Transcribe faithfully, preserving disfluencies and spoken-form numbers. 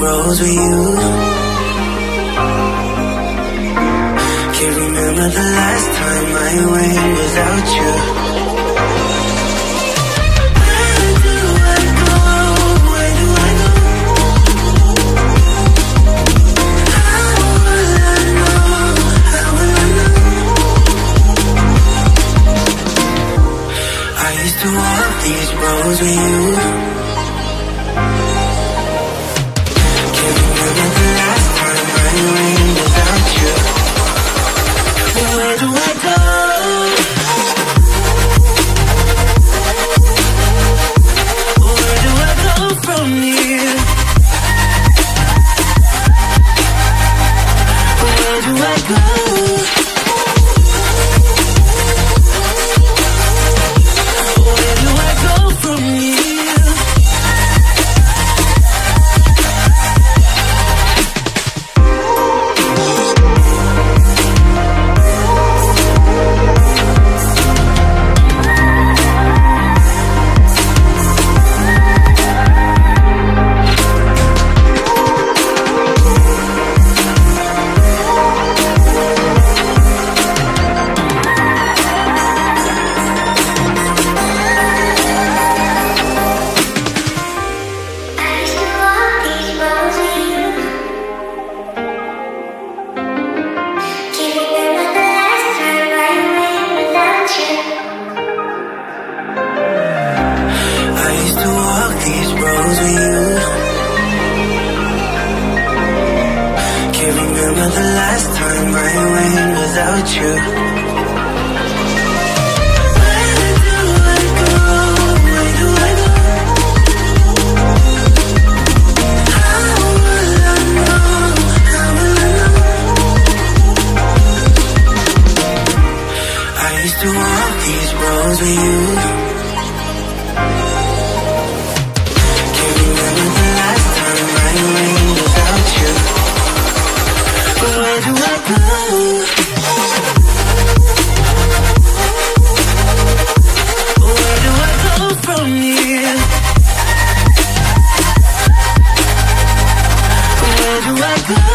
roads with you. Can't remember the last time I went without you. Where do I go? Where do I go? How will I know? How will I know? I used to walk these roads with you. Can't remember the last time I went without you. Where do I go? Where do I go from here? Where do I go? Where do I go from here? The last time I went without you. Where do I go? Where do I go? How will I know? How will I know? I used to walk these roads with you. Can't remember the last time I went without you. Where do I go? Where do I go from here? Where do I go?